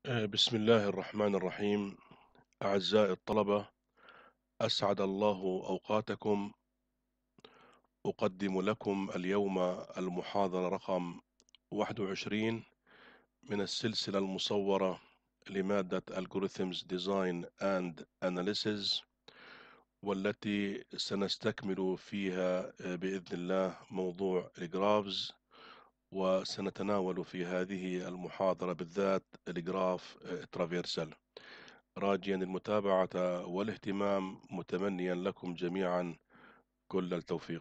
بسم الله الرحمن الرحيم. أعزائي الطلبة، أسعد الله أوقاتكم. أقدم لكم اليوم المحاضرة رقم 21 من السلسلة المصورة لمادة Algorithms Design and Analysis، والتي سنستكمل فيها بإذن الله موضوع الجرافز، وسنتناول في هذه المحاضرة بالذات الجراف ترافيرسال، راجيا المتابعة والاهتمام، متمنيا لكم جميعا كل التوفيق.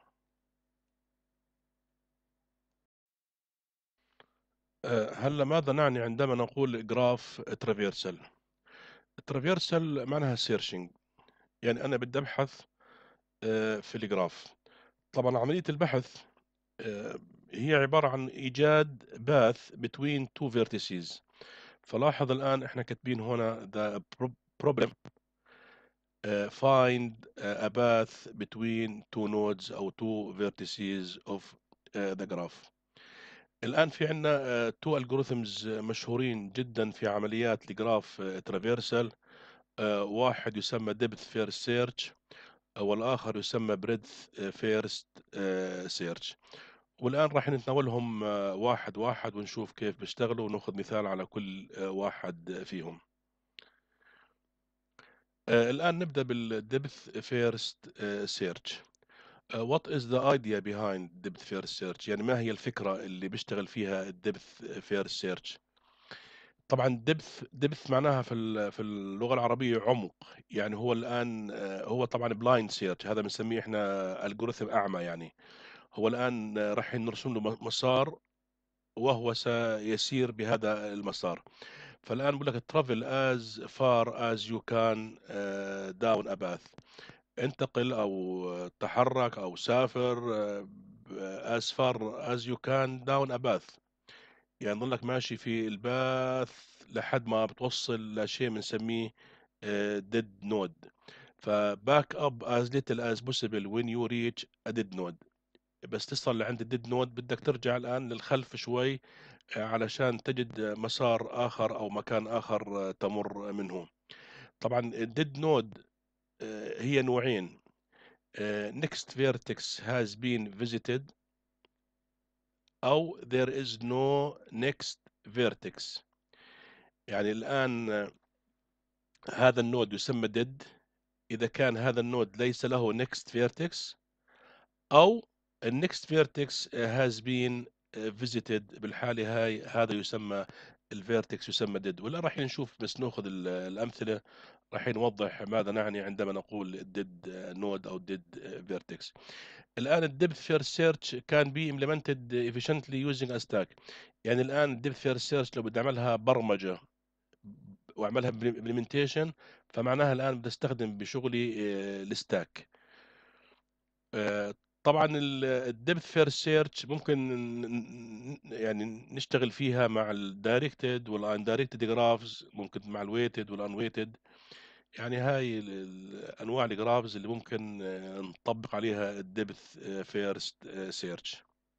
هلا ماذا نعني عندما نقول جراف ترافيرسال؟ ترافيرسال معناها سيرشنج، يعني أنا بدي أبحث في الجراف. طبعا عملية البحث آه، هي عبارة عن إيجاد باث between two vertices. فلاحظ الآن إحنا كاتبين هنا the problem find a path between two nodes أو two vertices of the graph. الآن في عندنا تو algorithms مشهورين جدا في عمليات الجراف ترافيرسال. واحد يسمى depth first search، والآخر يسمى breadth first search. والآن راح نتناولهم واحد واحد ونشوف كيف بيشتغلوا، وناخذ مثال على كل واحد فيهم. الآن نبدأ بالdepth first search. What is the idea behind depth first search؟ يعني ما هي الفكرة اللي بيشتغل فيها depth first search؟ طبعا depth معناها في اللغة العربية عمق. يعني هو الآن هو طبعا blind search، هذا بنسميه احنا algorithm أعمى. يعني هو الآن راح نرسم له مسار وهو سيسير بهذا المسار. فالآن بقول لك travel as far as you can down a path، انتقل أو تحرك أو سافر as far as you can down a path. يعني ضلك ماشي في الباث لحد ما بتوصل لشيء بنسميه dead node. فباك up as little as possible when you reach a dead node. بس تصل لعند الديد نود بدك ترجع الآن للخلف شوي علشان تجد مسار آخر أو مكان آخر تمر منه. طبعا الديد نود هي نوعين: next vertex has been visited، أو there is no next vertex. يعني الآن هذا النود يسمى dead إذا كان هذا النود ليس له next vertex، أو next vertex has been visited. بالحالة هاي هذا يسمى الفيرتكس يسمى dead. ولا راح نشوف، بس ناخذ الأمثلة راح نوضح ماذا نعني عندما نقول dead node أو dead vertex. الآن الديبث فيرست سيرش كان بي implemented efficiently using a stack. يعني الآن الديبث فيرست سيرش لو بدي أعملها برمجة واعملها implementation، فمعناها الآن بدي استخدم بشغلي الستاك. طبعا الديبث فيرست سيرش ممكن يعني نشتغل فيها مع الدايركتد والاندايركتد جرافز، ممكن مع الويتد والانويتد. يعني هاي انواع الجرافز اللي ممكن نطبق عليها الديبث فيرست سيرش.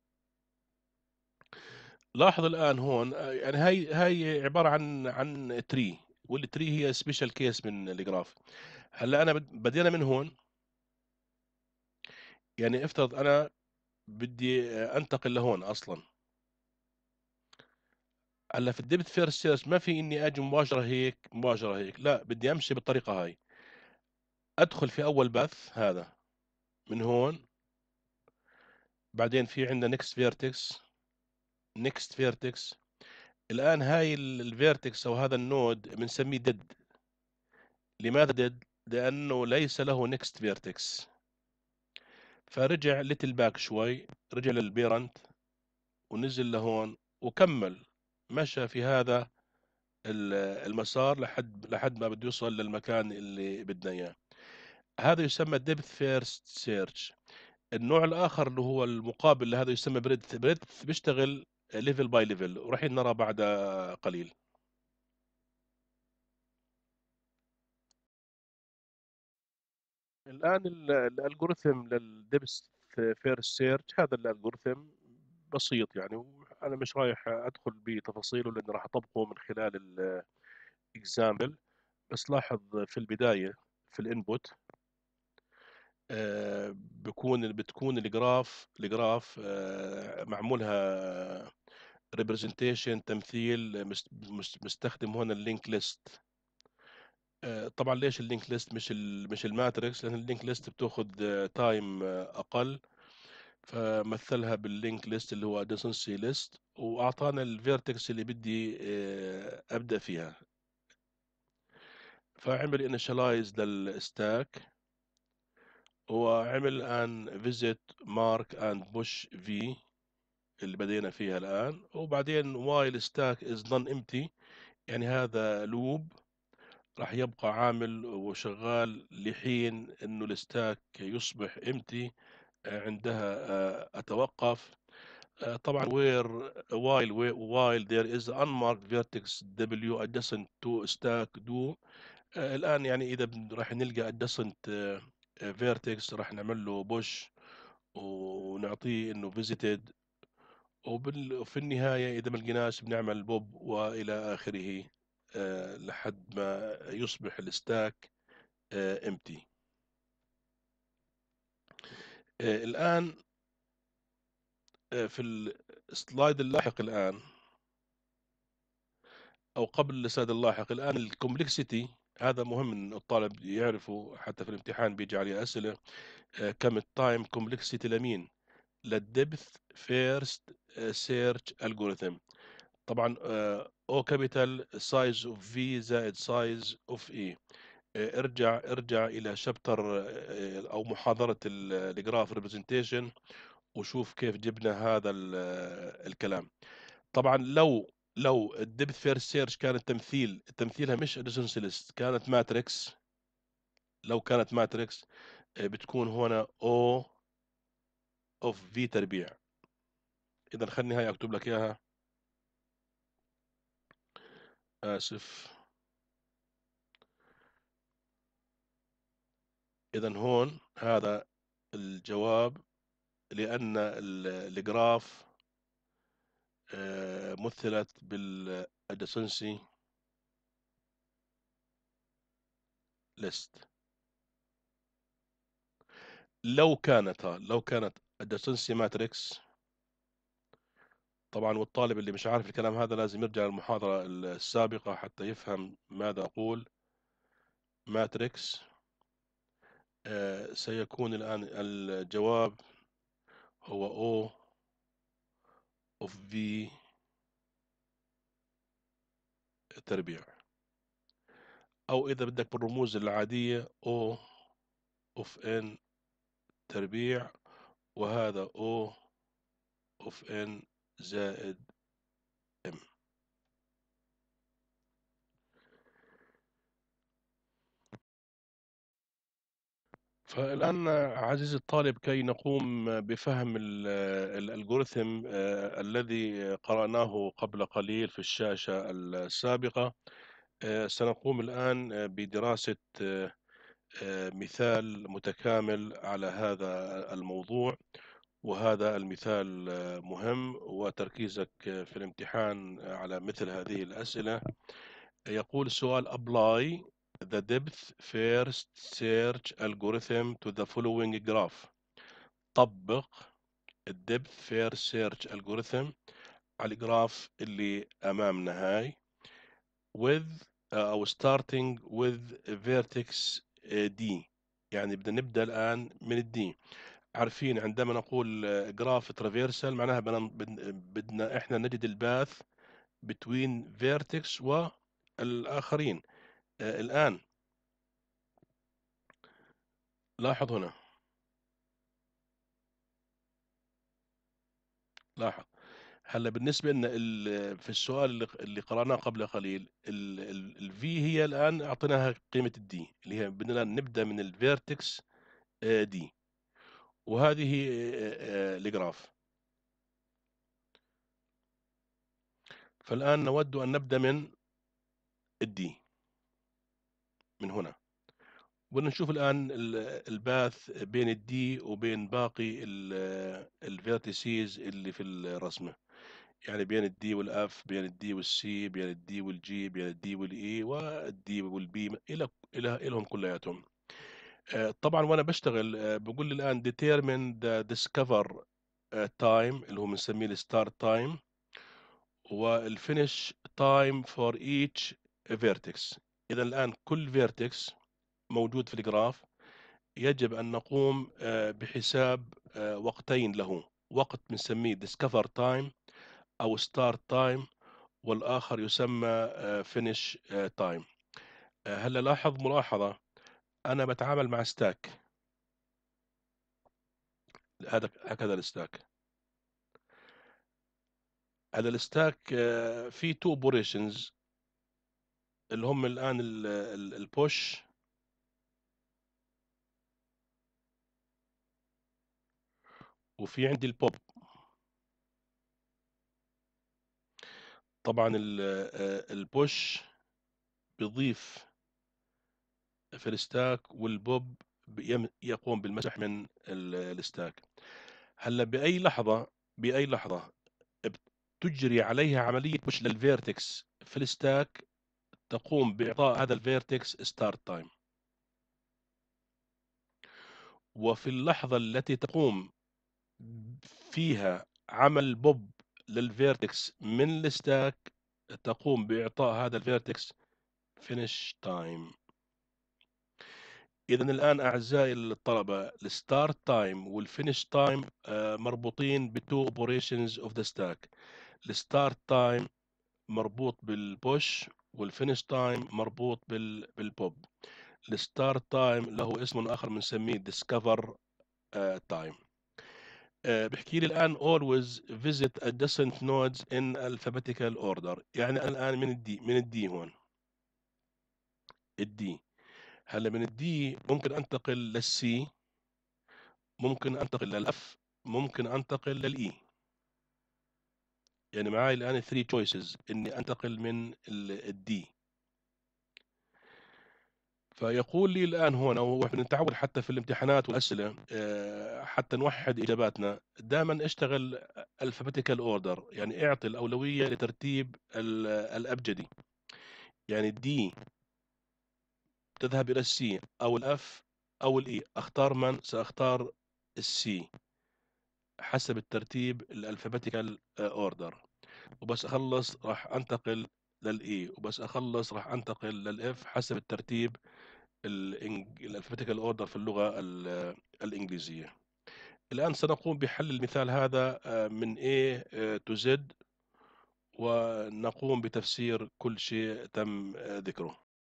لاحظ الان هون يعني هاي عباره عن تري، والتري هي سبيشال كيس من الجراف. هلا انا بدينا من هون. يعني افترض انا بدي انتقل لهون اصلا. هلا في الديبت فيرست سيرش ما في اني اجي مباشره هيك مباشره هيك، لا بدي امشي بالطريقه هاي. ادخل في اول بث هذا من هون، بعدين في عندنا نكست فيرتكس، نكست فيرتكس. الان هاي الفيرتكس او هذا النود بنسميه ديد. لماذا ديد؟ لانه ليس له نكست فيرتكس. فرجع ليتل باك شوي، رجع للبيرنت ونزل لهون وكمل، مشى في هذا المسار لحد ما بده يوصل للمكان اللي بدنا اياه. هذا يسمى depth first search. النوع الآخر اللي هو المقابل لهذا يسمى breadth. breadth بيشتغل level by level، وراح نرى بعد قليل. الآن الألجوريثم للدبس فيرست سيرش، هذا الألجوريثم بسيط يعني، أنا مش رايح أدخل بتفاصيله لأن راح أطبقه من خلال الإكزامبل. بس لاحظ في البداية في الانبوت بتكون الجراف معمولها ريبرزنتيشن، تمثيل مستخدم هنا اللينك ليست. طبعا ليش اللينك ليست مش الماتريكس؟ لان اللينك ليست بتاخذ تايم اقل، فمثلها باللينك ليست اللي هو ادجنسي ليست، واعطانا الفيرتكس اللي بدي ابدا فيها. فعمل انيشالايز للستاك، وعمل ان فيزيت مارك اند بوش في اللي بدينا فيها الان، وبعدين وايل ستاك از نون امتي، يعني هذا لوب راح يبقى عامل وشغال لحين انه الستاك يصبح امتي، عندها اتوقف. طبعا while there is unmarked vertex w adjacent to stack do. الان يعني اذا راح نلقى adjacent vertex راح نعمل له push ونعطيه انه visited، وفي النهاية إذا ما لقيناش بنعمل بوب وإلى آخره لحد ما يصبح الستاك empty. الآن في السلايد اللاحق الآن، أو قبل السلايد اللاحق الآن، الكومبلكسيتي هذا مهم إن الطالب يعرفه، حتى في الامتحان بيجي عليه أسئلة. كم التايم كومبلكسيتي لمين؟ للدبث فيرست سيرش الجوريثم. طبعا او كابيتال سايز اوف في زائد سايز اوف اي. ارجع الى شابتر او محاضره الجراف ريبرزنتيشن، وشوف كيف جبنا هذا الكلام. طبعا لو الدبث فيرست سيرش كانت تمثيلها مش ادجنسي ليست، كانت ماتريكس. لو كانت ماتريكس بتكون هنا او اوف في تربيع. اذا خلني هاي اكتب لك اياها، اسف. اذا هون هذا الجواب، لان الجراف مثلت بالادجنسي ليست. لو كانت adjacency ماتريكس. طبعا والطالب اللي مش عارف الكلام هذا لازم يرجع للمحاضرة السابقة حتى يفهم ماذا أقول. ماتريكس سيكون الآن الجواب هو O of V تربيع، أو إذا بدك بالرموز العادية O of N تربيع، وهذا O of N زائد M. فالآن عزيزي الطالب، كي نقوم بفهم الألغوريثم الذي قرأناه قبل قليل في الشاشة السابقة، سنقوم الآن بدراسة مثال متكامل على هذا الموضوع. وهذا المثال مهم، وتركيزك في الامتحان على مثل هذه الأسئلة. يقول السؤال: apply the depth first search algorithm to the following graph. طبق الدبث فيرست سيرش algorithm على الجراف اللي أمامنا هاي with أو starting with vertex D. يعني بدنا نبدأ الآن من الدي. عارفين عندما نقول جراف ترافيرسال معناها بدنا إحنا نجد الباث between vertex والآخرين. الآن لاحظ هنا، لاحظ هلا بالنسبة لنا في السؤال اللي قرأناه قبل قليل، الفي هي الآن أعطيناها قيمة الدي اللي هي بدنا نبدأ من الفيرتكس دي، وهذه الجراف. فالآن نود أن نبدأ من الدي، من هنا، ونشوف الآن الباث بين الدي وبين باقي الفيرتيسيز اللي في الرسمة. يعني بين الدي والاف، بين الدي والسي، بين الدي والجي، بين الدي والاي والدي والبي، الى لهم كلياتهم. طبعا وانا بشتغل بقول لي الان determine the discover time اللي هو بنسميه الستارت تايم، والفينش تايم فور each vertex. اذا الان كل فيرتكس موجود في الجراف يجب ان نقوم بحساب وقتين له، وقت بنسميه discover time او start time، والاخر يسمى finish time. هلا لاحظ ملاحظة، انا بتعامل مع ستاك، هكذا الستاك. هذا الستاك فيه تو اوبريشنز اللي هم الان البوش وفي عندي البوب. طبعا البوش بيضيف في الستاك، والبوب يقوم بالمسح من الستاك. هلا باي لحظه بتجري عليها عمليه بوش للفيرتكس في الستاك، تقوم باعطاء هذا الفيرتكس ستارت تايم. وفي اللحظه التي تقوم فيها عمل بوب للفيرتكس من الستاك، تقوم باعطاء هذا الفيرتكس فينش تايم. اذا الان اعزائي الطلبه، الستارت تايم والفينش تايم مربوطين بتو اوبريشنز اوف ذا ستاك. الستارت تايم مربوط بالبوش، والفينش تايم مربوط بالبوب. الستارت تايم له اسم اخر بنسميه ديسكفر تايم. بحكي لي الان always visit adjacent nodes in alphabetical order. يعني الان من الدي هون الدي. هلا من الدي ممكن انتقل للسي، ممكن انتقل للاف، ممكن انتقل للاي. يعني معي الان 3 choices اني انتقل من الدي. فيقول لي الان هون، او احنا نتعود حتى في الامتحانات والاسئله حتى نوحد اجاباتنا دائما اشتغل alphabetical order، يعني اعطي الاولويه لترتيب الابجدي. يعني الدي تذهب الى السي او الاف او الاي، اختار من ساختار السي حسب الترتيب الالفابيتيكال اوردر. وبس اخلص راح انتقل للاي، وبس اخلص راح انتقل للاف حسب الترتيب الالفابيتيكال اوردر في اللغه الانجليزيه. الان سنقوم بحل المثال هذا من A to Z، ونقوم بتفسير كل شيء تم ذكره.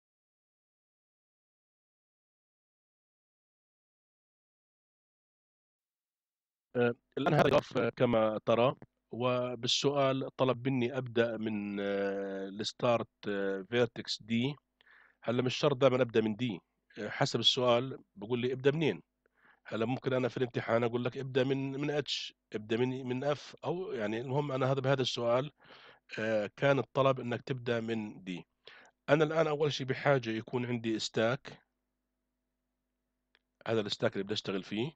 الآن هذا جراف كما ترى، وبالسؤال طلب مني أبدأ من الستارت فيرتكس دي. هلا مش شرط دائما أبدأ من دي، حسب السؤال بقول لي ابدأ منين. هلا ممكن أنا في الامتحان أقول لك ابدأ من اتش، ابدأ من اف، أو يعني المهم أنا هذا بهذا السؤال كان الطلب إنك تبدأ من دي. أنا الآن أول شيء بحاجة يكون عندي ستاك، هذا الستاك اللي بدي أشتغل فيه.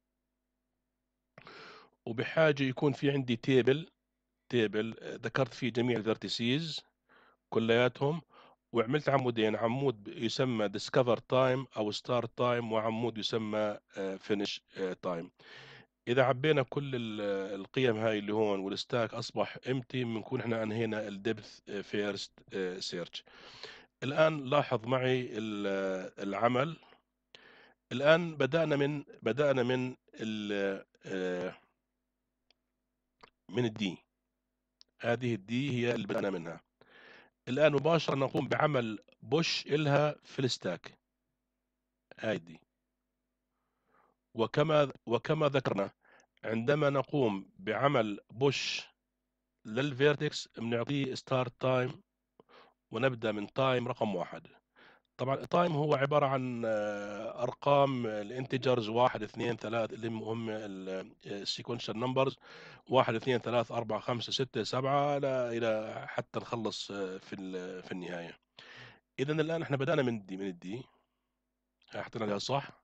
وبحاجة يكون في عندي تيبل ذكرت فيه جميع الفيرتيسيز كلياتهم، وعملت عمودين، عمود يسمى discover time او start time، وعمود يسمى finish time. اذا عبينا كل القيم هاي اللي هون والستاك اصبح empty، بنكون احنا انهينا الدبث فيرست سيرش. الان لاحظ معي العمل. الان بدأنا من من الدي. هذه الدي هي اللي بدأنا منها. الآن مباشرة نقوم بعمل بوش إلها في الستاك، هاي دي. وكما ذكرنا، عندما نقوم بعمل بوش للفيرتكس بنعطيه ستارت تايم، ونبدأ من تايم رقم 1. طبعا التايم هو عبارة عن أرقام الانتجرز 1 2 3 اللي هم السيكونشال نمبرز، 1 2 3 4 5 6 7 إلى حتى نخلص في النهاية. إذا الآن احنا بدأنا من الدي حطينا عليها صح،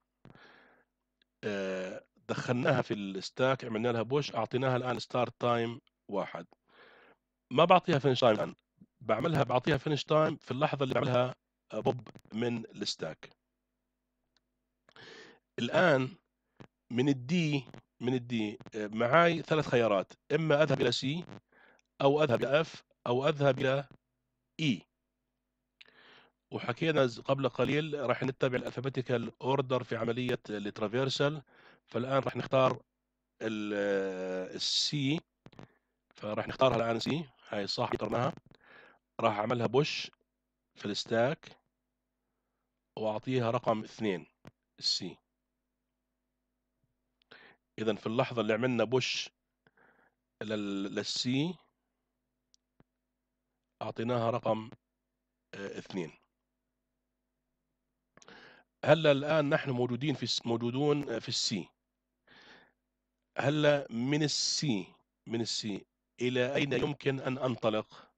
دخلناها في الستاك، عملنا لها بوش، اعطيناها الان ستارت تايم 1. ما بعطيها فينش تايم الآن، بعطيها فينش تايم في اللحظة اللي بعملها بوب من الستاك. الآن من الدي معاي ثلاث خيارات، إما أذهب إلى سي أو أذهب إلى اف أو أذهب إلى اي. وحكينا قبل قليل راح نتبع الالفابيتيكال اوردر في عمليه الترافيرسال. فالان راح نختار السي، فراح نختارها الان سي، هاي صح اخترناها. راح اعملها بوش في الستاك واعطيها رقم 2 السي. اذا في اللحظه اللي عملنا بوش للسي اعطيناها رقم 2. هلا الان نحن موجودون في السي. هلا من السي الى اين يمكن ان انطلق؟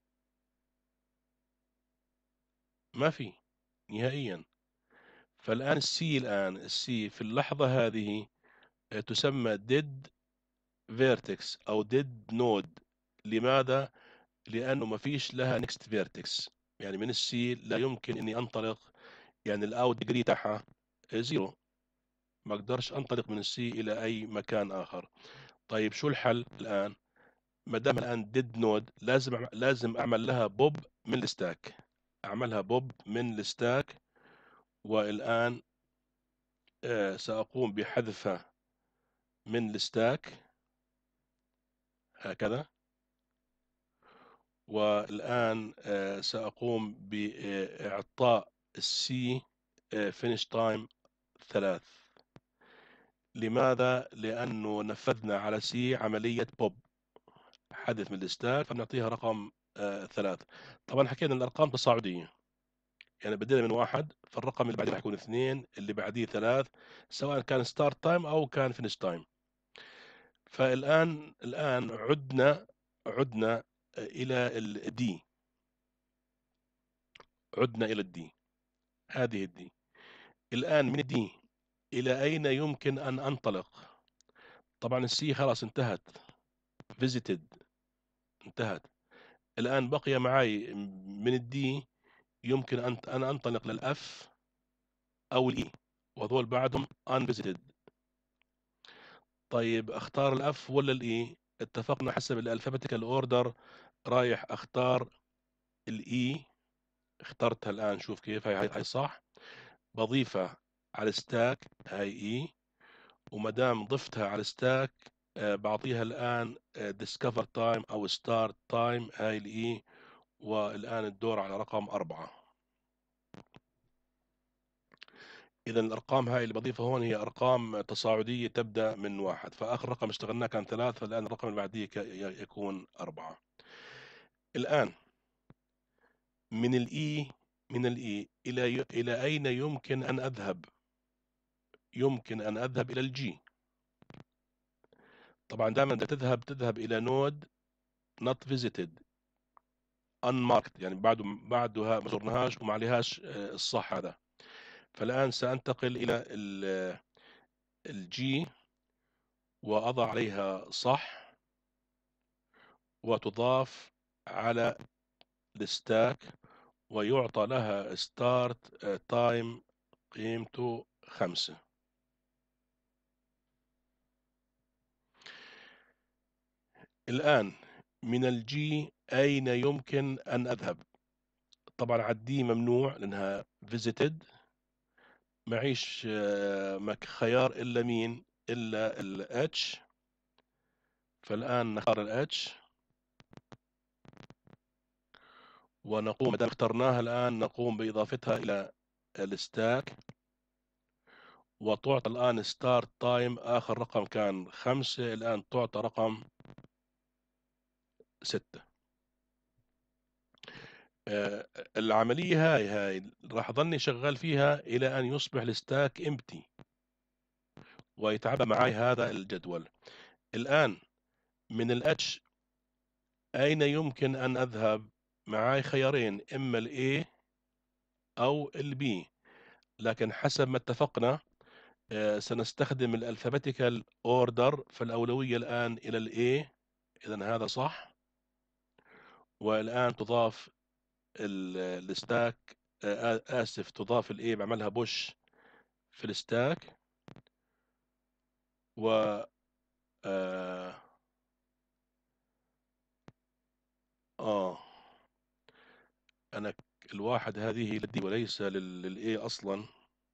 ما في نهائيا. فالآن السي في اللحظة هذه تسمى dead vertex أو dead node. لماذا؟ لأنه ما فيش لها next vertex. يعني من السي لا يمكن إني أنطلق، يعني الأوت ديجري تاعها زيرو، ما أقدرش أنطلق من السي إلى أي مكان آخر. طيب شو الحل الآن؟ ما دام الآن dead node لازم أعمل لها بوب من الستاك. أعملها بوب من الستاك. والآن سأقوم بحذفها من الستاك هكذا. والآن سأقوم بإعطاء السي فينش تايم 3. لماذا؟ لأنه نفذنا على سي عملية بوب، حذف من الستاك، فبنعطيها رقم 3. طبعا حكينا الأرقام تصاعدية، يعني بدينا من 1، فالرقم اللي بعديه راح يكون 2، اللي بعديه 3، سواء كان ستارت تايم أو كان فينش تايم. فالآن عدنا إلى الدي. هذه الدي. الآن من الدي إلى أين يمكن أن أنطلق؟ طبعا السي خلاص انتهت، visited انتهت. الآن بقي معي من الدي يمكن أن أنطلق للأف أو الإي، وهذول بعدهم unvisited. طيب أختار الأف ولا الإي؟ اتفقنا حسب الألفابيتيكال أوردر رايح أختار الإي. اخترتها الآن، شوف كيف هاي صح. بضيفها على الستاك هاي إي، وما دام ضفتها على الستاك بعطيها الآن discover time أو start time هاي الإي. والآن الدور على رقم 4. إذا الأرقام هاي اللي بضيفها هون هي أرقام تصاعدية تبدأ من 1، فآخر رقم اشتغلناه كان 3، فالآن الرقم اللي بعديه يكون 4. الآن من الإي إلى أين يمكن أن أذهب؟ يمكن أن أذهب إلى الجي. طبعا دائما تذهب إلى نود not visited unmarked، يعني بعدها ما زرناهاش وما عليهاش الصح هذا. فالآن سأنتقل إلى الجي وأضع عليها صح، وتضاف على الستاك، ويعطى لها ستارت تايم قيمته 5. الآن من الجي أين يمكن أن أذهب؟ طبعا عدي ممنوع لأنها visited. معيش خيار إلا مين؟ إلا ال H. فالآن نختار ال H ونقوم، ما دام اخترناها الآن نقوم بإضافتها إلى الستاك، وتعطى الآن ستارت تايم. آخر رقم كان 5، الآن تعطى رقم 6. العملية هاي راح ظني شغال فيها إلى أن يصبح الستاك امتي ويتعبى معي هذا الجدول. الآن من الاتش أين يمكن أن أذهب؟ معي خيارين، إما الA أو الB، لكن حسب ما اتفقنا سنستخدم الألفابيتيكال أوردر، فالأولوية الآن إلى الA. إذا هذا صح. والآن تضاف الستاك، آسف، تضاف الإيه، بعملها بوش في الستاك. و آه, آه أنا الواحد هذه للدي وليس للإيه أصلا.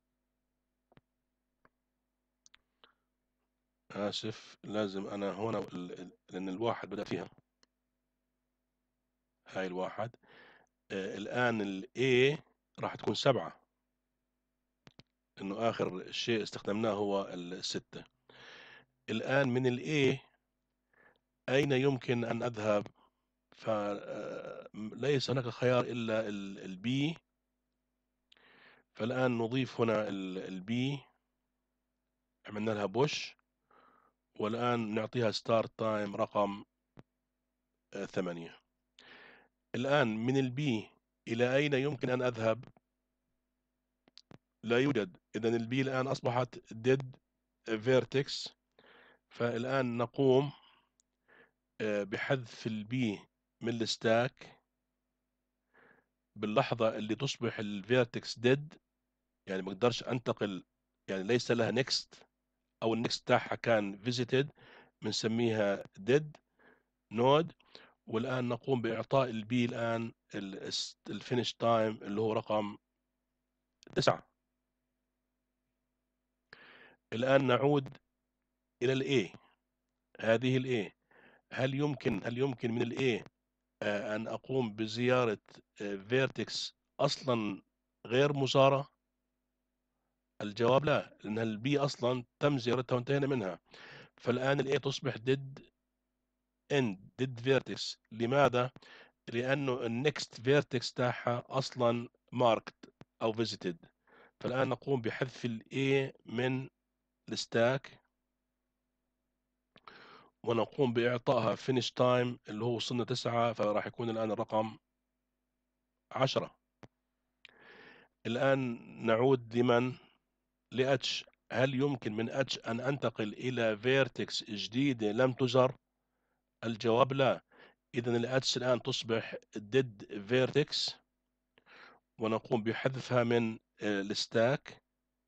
آسف، لازم أنا هنا لأن الواحد بدأ فيها، هاي الواحد. الآن الإيه راح تكون 7، إنه آخر شيء استخدمناه هو الستة. الآن من الإيه أين يمكن أن أذهب؟ فليس هناك خيار إلا البي. فالآن نضيف هنا البي، عملنا لها بوش، والآن نعطيها ستارت تايم رقم 8. الآن من البي إلى أين يمكن أن أذهب؟ لا يوجد. إذن البي الآن أصبحت dead vertex. فالآن نقوم بحذف البي من الستاك باللحظة اللي تصبح الفيرتكس ديد، يعني ما اقدرش انتقل، يعني ليس لها نيكست، او النيكست بتاعها كان فيزيتد، بنسميها ديد نود. والان نقوم باعطاء البي الان الفينش تايم اللي هو رقم 9. الان نعود الى الاي، هذه الاي. هل يمكن من الاي ان اقوم بزيارة فيرتكس اصلا غير مزارة؟ الجواب لا، لأن البي أصلا تم زيارتها وانتهينا منها. فالآن الاي تصبح ديد فيرتكس. لماذا؟ لأنه النكست فيرتكس تاعها أصلا ماركت أو فيزيتد. فالآن نقوم بحذف الاي من الستاك، ونقوم بإعطائها فينش تايم اللي هو وصلنا 9، فراح يكون الآن الرقم 10. الآن نعود لاتش. هل يمكن من اتش أن أنتقل إلى فيرتكس جديدة لم تزر؟ الجواب لا. إذا الاتش الآن تصبح ديد فيرتكس، ونقوم بحذفها من الستاك،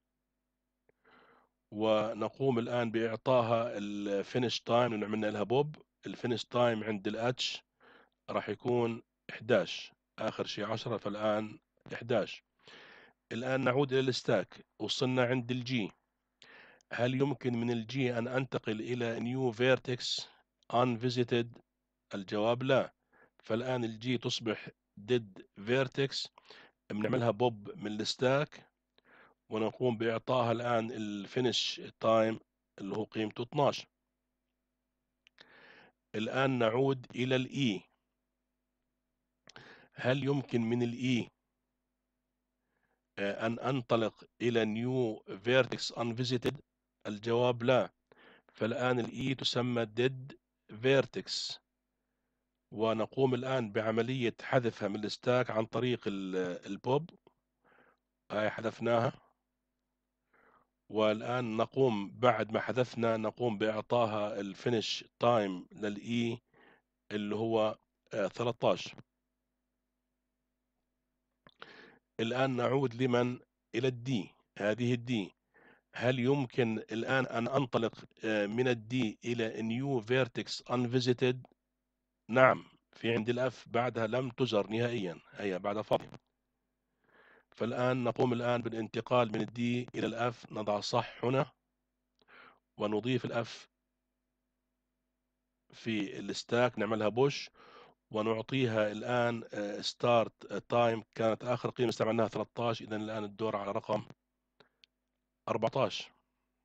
ونقوم الآن بإعطائها الفينش تايم اللي عملنا لها بوب. الفينش تايم عند الاتش راح يكون 11، آخر شيء 10، فالآن 11. الآن نعود إلى الستاك، وصلنا عند الجي. هل يمكن من الجي أن أنتقل إلى نيو فيرتكس unvisited؟ الجواب لا. فالآن الجي تصبح ديد فيرتكس، بنعملها بوب من الستاك، ونقوم بإعطائها الآن الفينش تايم اللي هو قيمته 12. الآن نعود إلى الإي. هل يمكن من الإي أن أنطلق إلى نيو فيرتكس unvisited؟ الجواب لا. فالآن الإي تسمى dead vertex، ونقوم الآن بعملية حذفها من الستاك عن طريق البوب. هاي حذفناها، والآن نقوم بعد ما حذفنا نقوم بإعطائها الفينش تايم للإي اللي هو 13. الآن نعود إلى الدي، هذه الدي. هل يمكن الآن أن أنطلق من الدي إلى نيو فيرتكس unvisited؟ نعم، في عندي الأف بعدها لم تزر نهائيا، هي بعدها فاضية. فالآن نقوم الآن بالانتقال من الدي إلى الأف، نضع صح هنا، ونضيف الأف في الستاك، نعملها بوش، ونعطيها الآن ستارت تايم. كانت آخر قيمة استعملناها 13، إذا الآن الدور على رقم 14.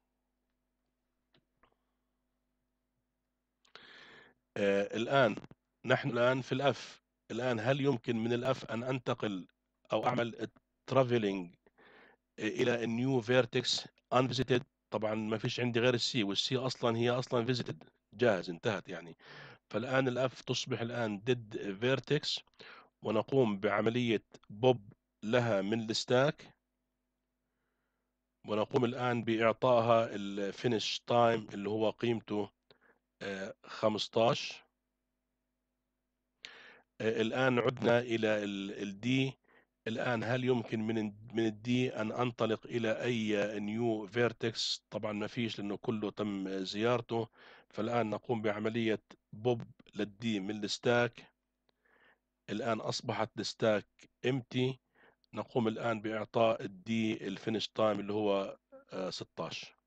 الآن نحن الآن في الأف. الآن هل يمكن من الأف أن أنتقل أو أعمل ترافلينج إلى نيو فيرتكس unvisited؟ طبعا ما فيش عندي غير السي، والسي أصلا هي أصلا فيزيتد، جاهز، انتهت يعني. فالآن الأف تصبح الآن ديد فيرتكس، ونقوم بعملية بوب لها من الستاك، ونقوم الآن بإعطائها الفينش تايم اللي هو قيمته 15. الآن عدنا إلى الدي. الآن هل يمكن من الدي أن أنطلق إلى أي نيو فيرتكس؟ طبعا ما فيش، لأنه كله تم زيارته. فالآن نقوم بعملية بوب للدي من الستاك. الآن أصبحت الستاك امتي. نقوم الآن بإعطاء الدي الفينش تايم اللي هو 16.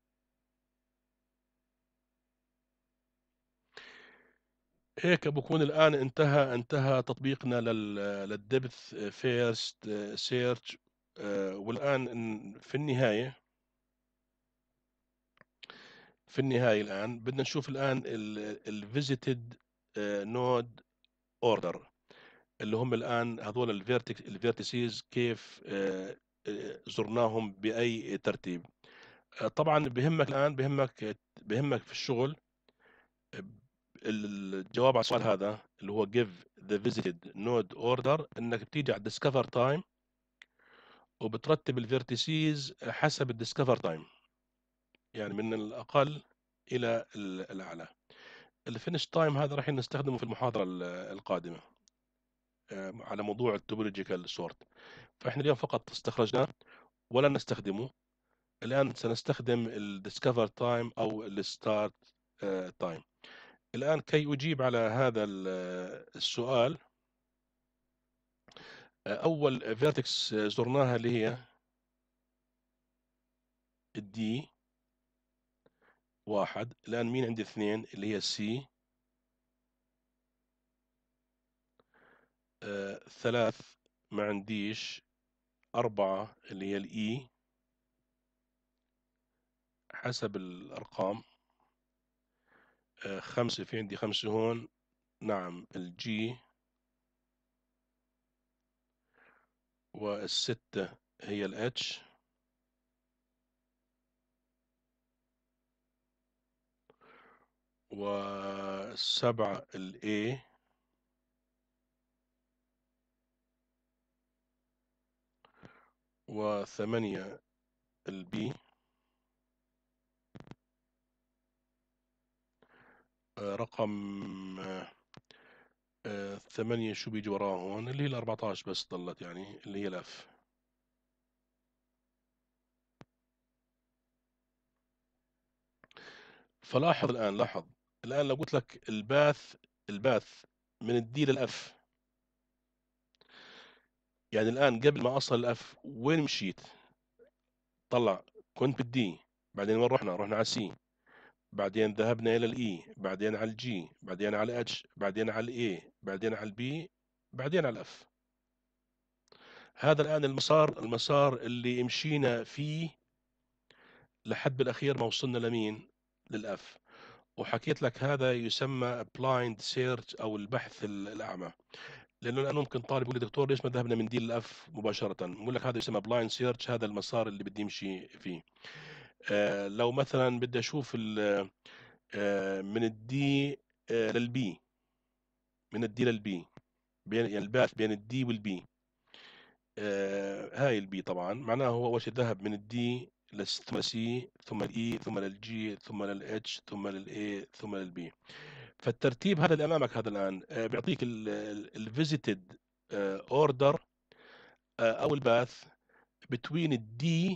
هيك بكون الآن انتهى تطبيقنا للدبث فيرست سيرش. والآن في النهاية الآن بدنا نشوف الآن الفيزيتد نود اوردر، اللي هم الآن هذول الفيرتيسيز كيف زرناهم بأي ترتيب. طبعا بهمك الآن، بهمك في الشغل الجواب على السؤال هذا اللي هو give the visited node order، انك بتيجي على discover time وبترتب الفيرتيسيز حسب الديسكفر تايم، يعني من الاقل الى الاعلى. الفينش تايم هذا راح نستخدمه في المحاضره القادمه على موضوع التوبولوجيكال سورت. فاحنا اليوم فقط استخرجناه ولا نستخدمه. الان سنستخدم الديسكفر تايم او الستارت تايم. الان كي اجيب على هذا السؤال، اول فيرتكس زرناها اللي هي الدي واحد. الان مين عندي اثنين اللي هي السي. ثلاث ما عنديش. أربعة اللي هي الإي حسب الأرقام. خمسة، في عندي خمسة هون. نعم الجي. والستة هي الاتش. والسبعة الاي. وثمانية البي. رقم ثمانية شو بيجي وراه هون؟ اللي هي ال14 بس ضلت، يعني اللي هي الاف. فلاحظ الآن، لاحظ الآن لو قلت لك الباث من الدي للأف، يعني الآن قبل ما أصل الأف وين مشيت؟ طلع كنت بالدي، بعدين وين رحنا على السي، بعدين ذهبنا إلى الإي، بعدين على الجي، بعدين على الاتش، بعدين على الإي، بعدين على البي، بعدين على الأف. هذا الآن المسار اللي مشينا فيه لحد بالأخير ما وصلنا لمين؟ للأف. وحكيت لك هذا يسمى بلايند سيرش أو البحث الأعمى. لانه الان ممكن طالب يقول لي دكتور ليش ما ذهبنا من دي للاف مباشره؟ بقول لك هذا يسمى بلايند سيرش، هذا المسار اللي بدي امشي فيه. لو مثلا بدي اشوف من الدي للبي، من الدي للبي، بين يعني الباث بين الدي والبي. هاي البي طبعا معناه هو اول شيء ذهب من الدي ثم السي ثم الاي ثم للجي ثم للاتش ثم للاي ثم للبي. فالترتيب هذا اللي امامك هذا الان بيعطيك الفيزيتد اوردر او الباث between الدي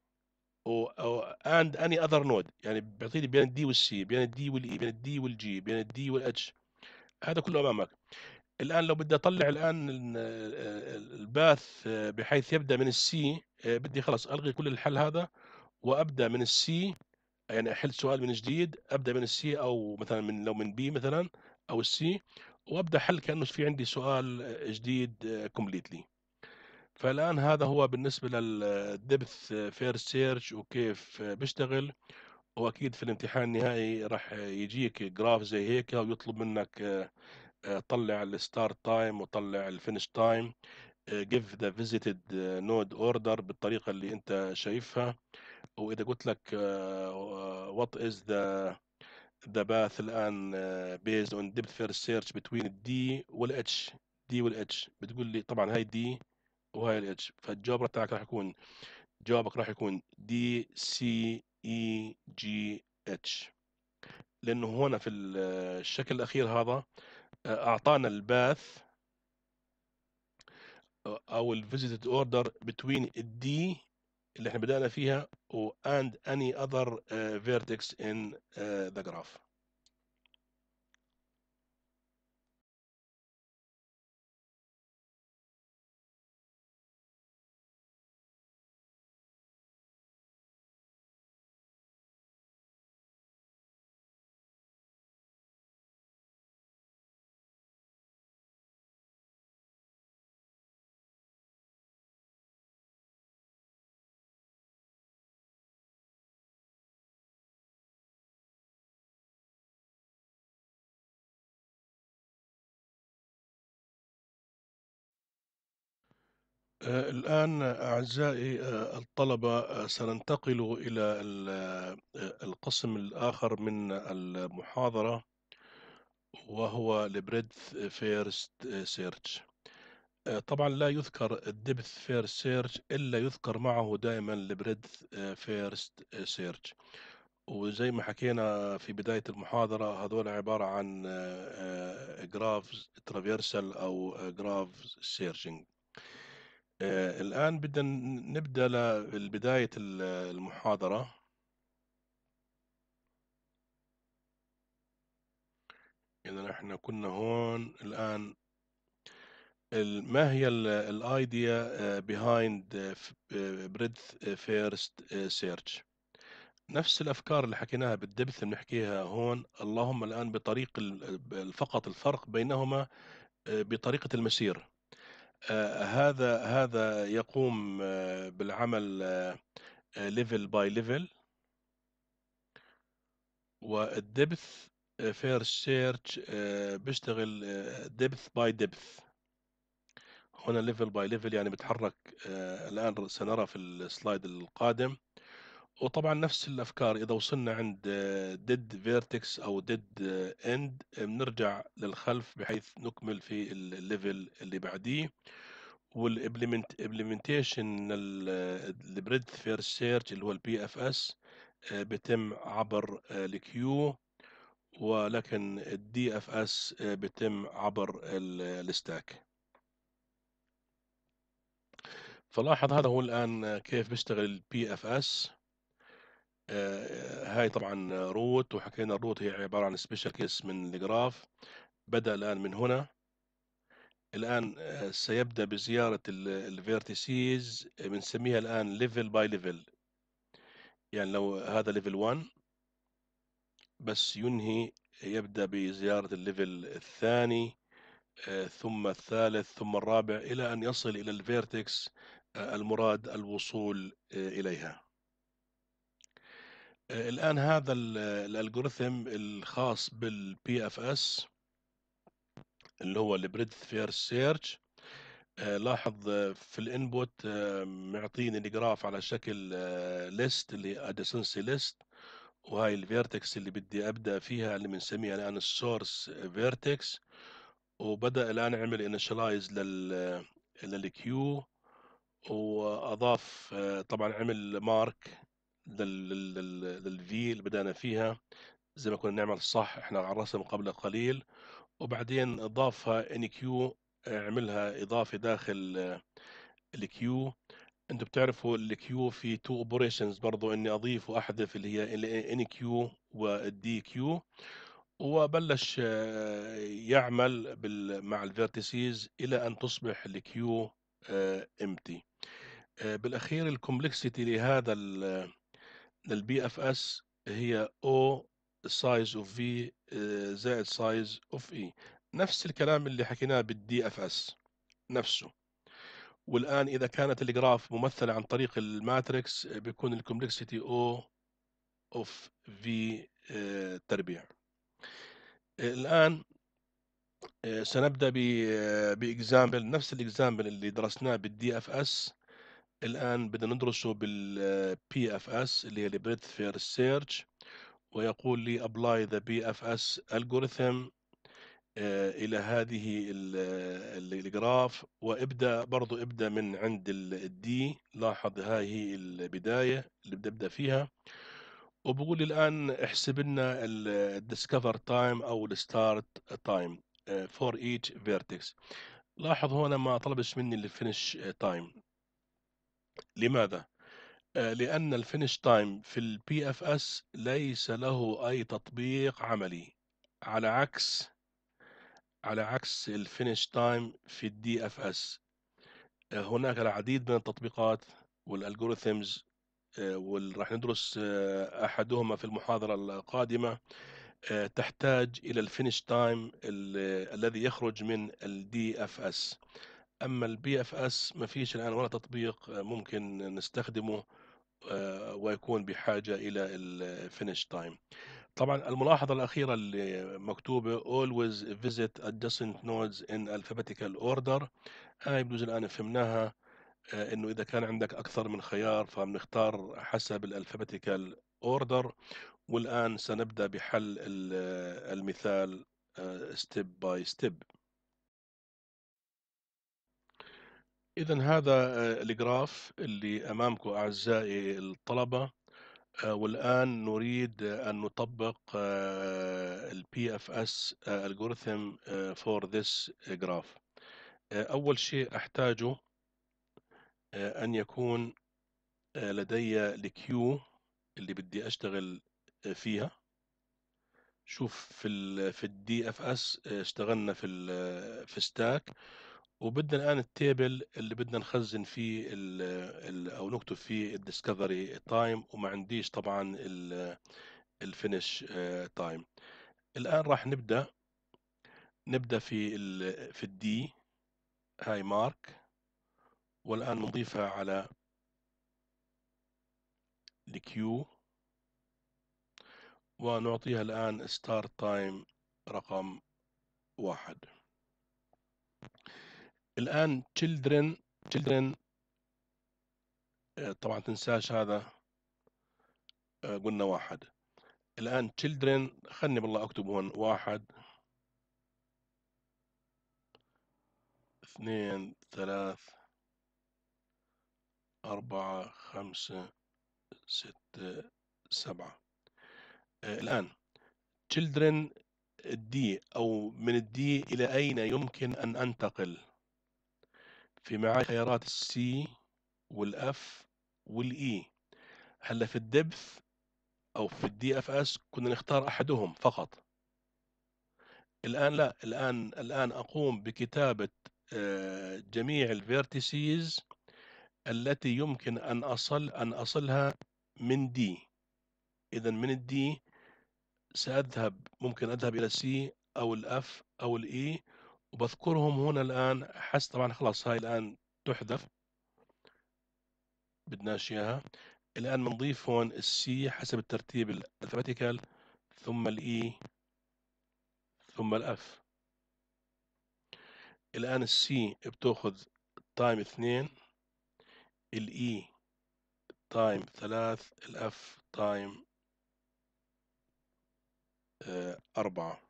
and any other node، يعني بيعطيني بين الدي والسي، بين الدي والاي، بين الدي والجي، بين الدي والاتش. هذا كله امامك. الان لو بدي اطلع الان الباث بحيث يبدا من السي، بدي خلاص الغي كل الحل هذا وابدا من السي، يعني احل سؤال من جديد، ابدا من السي او مثلا من لو من بي مثلا او السي، وابدا حل كانه في عندي سؤال جديد كومبليتلي. فالآن هذا هو بالنسبة للدبث فيرست سيرش وكيف بيشتغل. وأكيد في الامتحان النهائي راح يجيك جراف زي هيك ويطلب منك طلع الستارت تايم وطلع الفينش تايم. give the visited node order بالطريقة اللي أنت شايفها. وإذا قلت لك what is the path الآن based on depth first search between D وال H، D وال H بتقول لي طبعا هاي D وهاي الاتش. فالجواب تاعك راح يكون، جوابك راح يكون دي سي اي جي اتش، لانه هنا في الشكل الاخير هذا أعطانا الباث أو الفيزيتد اوردر between الدي اللي احنا بدأنا فيها and any other vertex in the graph. الآن أعزائي الطلبة سننتقل إلى القسم الآخر من المحاضرة، وهو البريدث فيرست سيرش. طبعا لا يذكر الدبث فيرست سيرش إلا يذكر معه دائما البريدث فيرست سيرش. وزي ما حكينا في بداية المحاضرة، هذول عبارة عن جرافز ترافيرسال أو جرافز سيرشنج. الآن بدنا نبدأ بداية المحاضرة. إذا احنا كنا هون الآن، ما هي الايديا behind breadth first search؟ نفس الأفكار اللي حكيناها بالدبث بنحكيها هون، اللهم الآن بطريق فقط الفرق بينهما بطريقة المسير. هذا يقوم بالعمل ليفل باي ليفل، والدبث فيرست سيرش بيشتغل دبث باي دبث. هنا ليفل باي ليفل يعني بتحرك. الآن سنرى في السلايد القادم. وطبعا نفس الأفكار، إذا وصلنا عند ديد فيرتكس أو ديد اند بنرجع للخلف بحيث نكمل في الليفل اللي بعديه. والإمبلمنتيشن البريد فيرست سيرش اللي هو البي اف اس بيتم عبر الكيو، ولكن الدي اف اس بيتم عبر الستاك. فلاحظ هذا هو الآن كيف بيشتغل البي اف اس. هاي طبعا روت، وحكينا الروت هي عبارة عن سبيشال كيس من الجراف. بدأ الآن من هنا. الآن سيبدأ بزيارة الفيرتيسيز، بنسميها الآن ليفل باي ليفل. يعني لو هذا ليفل 1 بس ينهي، يبدأ بزيارة الليفل الثاني، ثم الثالث، ثم الرابع، إلى أن يصل إلى الفيرتكس المراد الوصول إليها. الآن هذا الالجوريثم الخاص بالبي اف اس اللي هو البريدث فيرست سيرش. لاحظ في الانبوت معطيني الجراف على شكل ليست اللي هي ادجنسي ليست، وهاي الفيرتكس اللي بدي ابدا فيها اللي بنسميها الان السورس فيرتكس. وبدا الان اعمل انيشلايز للكيو، واضاف طبعا عمل مارك للفي اللي بدانا فيها زي ما كنا نعمل صح احنا على الرسم قبل قليل. وبعدين اضافها ان كيو، عملها اضافه داخل الكيو. انتوا بتعرفوا الكيو في تو اوبريشنز برضو، اني اضيف واحذف اللي هي الان كيو والدي كيو. وبلش يعمل مع الفيرتيسيز الى ان تصبح الكيو امتي. بالاخير الكومبلكسيتي لهذا للبي اف اس هي او سايز اوف في زائد سايز اوف اي. نفس الكلام اللي حكيناه بالدي اف اس نفسه. والآن إذا كانت الجراف ممثلة عن طريق الماتريكس بيكون الكومبلكسيتي O اوف في تربيع. الآن سنبدأ بإكزامبل، نفس الإكزامبل اللي درسناه بالدي اف اس الآن بدنا ندرسه بالبي اف اس اللي هي البريدث فيرست سيرش. ويقول لي apply the BFS algorithm إلى هذه الجراف، وابدأ برضو ابدأ من عند الدي. لاحظ هاي هي البداية اللي بدأ فيها. وبقول لي الآن احسب لنا الديسكفر تايم أو الستارت تايم. for each vertex. لاحظ هنا ما طلبش مني الفينش تايم. لماذا؟ لأن الفينش تايم في البي اف اس ليس له أي تطبيق عملي، على عكس الفينش تايم في الدي اف اس. هناك العديد من التطبيقات والالجوريثمز، وراح ندرس أحدهما في المحاضرة القادمة، تحتاج إلى الفينش تايم الذي يخرج من الدي اف اس. أما البي اف اس ما فيش الآن ولا تطبيق ممكن نستخدمه ويكون بحاجة إلى الفينش تايم. طبعا الملاحظة الأخيرة اللي مكتوبة always visit adjacent nodes in alphabetical order، هاي بجوز الآن فهمناها، إنه إذا كان عندك أكثر من خيار فبنختار حسب الالفابيتيكال اوردر. والآن سنبدأ بحل المثال ستيب باي ستيب. إذا هذا الجراف اللي أمامكم أعزائي الطلبة، والآن نريد أن نطبق ال PFS algorithm for this graph. أول شيء أحتاجه أن يكون لدي الكيو اللي بدي أشتغل فيها. شوف في الدي اف اس اشتغلنا في ستاك، وبدنا الآن التيبل اللي بدنا نخزن فيه أو نكتب فيه الديسكفري تايم، وما عنديش طبعا الفينش تايم. الآن راح نبدأ في الدي، هاي مارك، والآن نضيفها على الكيو، ونعطيها الآن ستارت تايم رقم 1. الآن children طبعا تنساش هذا، قلنا 1. الآن children خلني بالله أكتب هون 1 2 3 4 5 6 7. الآن children الدي، أو من الدي إلى أين يمكن أن أنتقل؟ في معي خيارات السي والأف والإي. هلا في الدبث أو في الدي اف اس كنا نختار أحدهم فقط. الآن لا، الآن أقوم بكتابة جميع الفيرتيسيز التي يمكن أن أصلها من دي. إذا من الدي ممكن أذهب إلى السي أو الأف أو الإي، وبذكرهم هنا الآن طبعا خلاص هاي الآن تحذف، بدناش إياها. الآن بنضيف هون السي حسب الترتيب الألفابيتيكال، ثم الإي، ثم الأف. الآن السي بتاخذ تايم 2، الإي تايم 3، الأف تايم 4.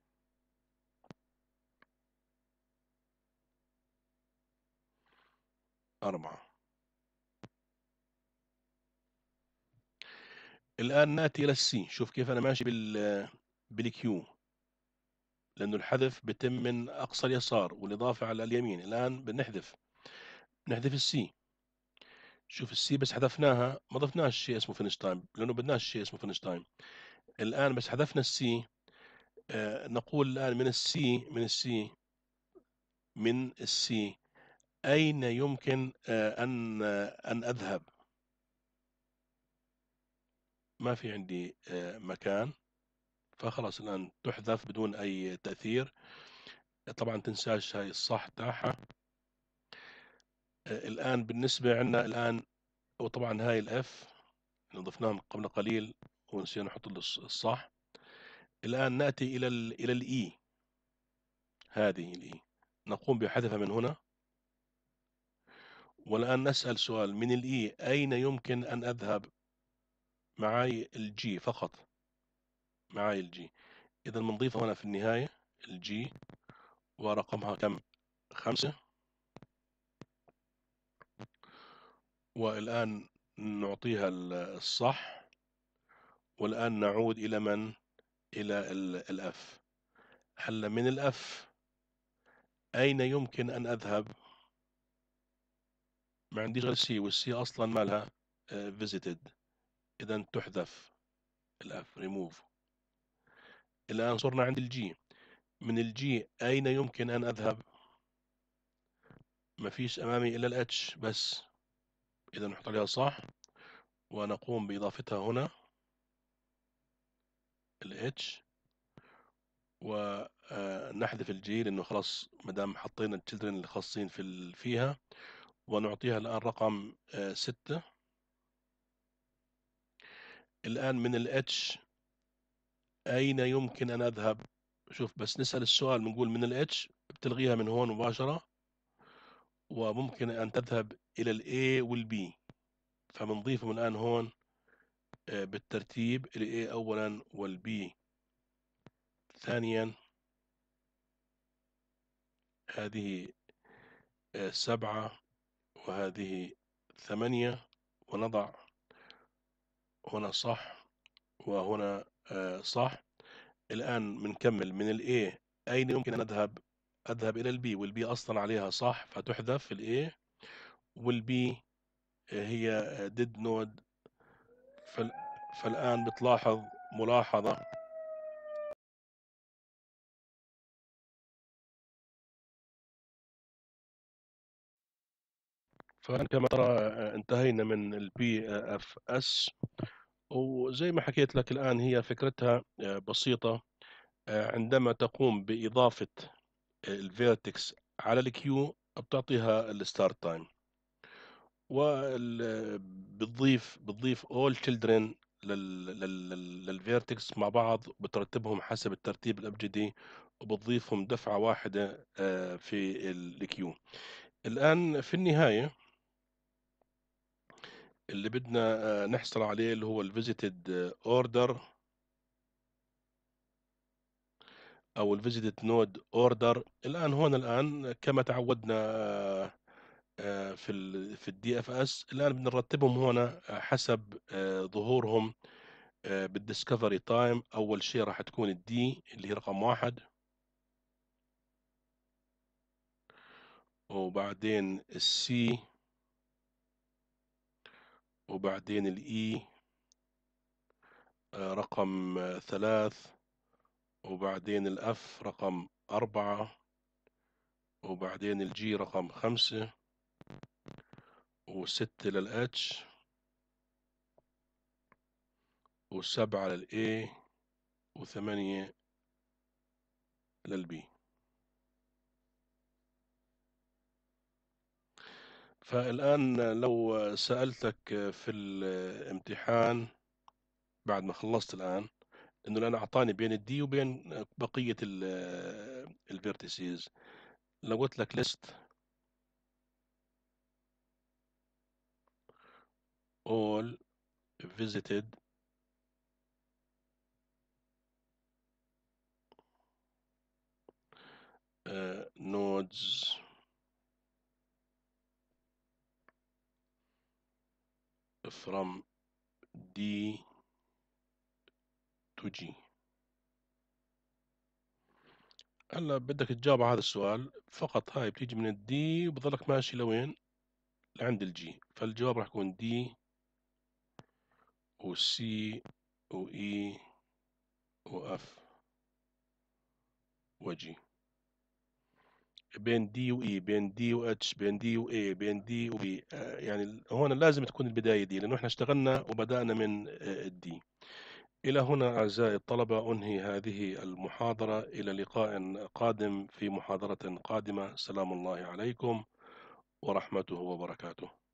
الآن نأتي إلى السي. شوف كيف أنا ماشي بالكيو، لأنه الحذف بتم من أقصى اليسار والإضافة على اليمين. الآن نحذف السي. شوف السي بس حذفناها، ما ضفناش شيء اسمه فينش تايم، لأنه بدناش شيء اسمه فينش تايم. الآن بس حذفنا السي. نقول الآن من السي أين يمكن أن أذهب؟ ما في عندي مكان، فخلاص الآن تحذف بدون أي تأثير. طبعا تنساش هاي الصح تاعها. الآن بالنسبة عندنا الآن، وطبعا هاي الإف ضفناها قبل قليل ونسينا نحط الصح. الآن نأتي إلى الإي، هذه الإي نقوم بحذفها من هنا. والآن نسأل سؤال، من الإي أين يمكن أن أذهب؟ معاي الجي فقط، معاي الجي. إذا بنضيفها هنا في النهاية الجي، ورقمها كم؟ 5. والآن نعطيها الصح. والآن نعود إلى من؟ إلى الأف. هلا من الأف أين يمكن أن أذهب؟ ما عنديش غير السي، والسي أصلا مالها visited، إذا تحذف الأف remove. الآن صرنا عند الجي. من الجي أين يمكن أن أذهب؟ ما فيش أمامي إلا الاتش بس، إذا نحط عليها صح ونقوم بإضافتها هنا الاتش، ونحذف الجي لأنه خلاص مدام حطينا التشيلدرن الخاصين فيها، ونعطيها الآن رقم 6. الآن من الاتش أين يمكن أن أذهب؟ شوف بس نسأل السؤال بنقول من الاتش بتلغيها من هون مباشرة، وممكن أن تذهب إلى الA والB، فبنضيفهم الآن هون بالترتيب، الA أولا والB ثانيا. هذه 7 وهذه 8، ونضع هنا صح وهنا صح. الآن بنكمل من الA أين يمكن أن أذهب إلى الB، والB أصلا عليها صح فتحذف الA، والB هي did node. فالآن بتلاحظ ملاحظة، فكما ترى انتهينا من البي اف اس. وزي ما حكيت لك الآن هي فكرتها بسيطة. عندما تقوم بإضافة الفيرتكس على الكيو بتعطيها الستارت تايم، بتضيف all children للفيرتكس مع بعض، بترتبهم حسب الترتيب الأبجدي، وبتضيفهم دفعة واحدة في الكيو. الآن في النهاية اللي بدنا نحصل عليه اللي هو الفيزيتد اوردر او الفيزيتد نود اوردر. الان هون الان كما تعودنا في الدي اف اس، الان بنرتبهم هنا حسب ظهورهم بالديسكفري تايم. اول شيء راح تكون الدي اللي هي رقم 1، وبعدين السي، وبعدين الاي رقم 3، وبعدين الاف رقم 4، وبعدين الجي رقم 5، و6 للاتش، و7 للاي، و8 للبي. فالآن لو سألتك في الامتحان بعد ما خلصت الآن، إنه الآن أعطاني بين الدي وبين بقية الفيرتيسز، لو قلت لك list all visited nodes from D to G. هلا بدك تجاوب على هذا السؤال فقط. هاي بتيجي من الدي وبضلك ماشي لوين؟ لعند الجي. فالجواب راح يكون دي وسي وإي وإف وجي. بين دي وإي، بين دي وإتش، بين دي وإي، بين دي وبي. يعني هون لازم تكون البداية دي، لأنه احنا اشتغلنا وبدأنا من الدي. إلى هنا أعزائي الطلبة أنهي هذه المحاضرة. إلى لقاء قادم في محاضرة قادمة. سلام الله عليكم ورحمته وبركاته.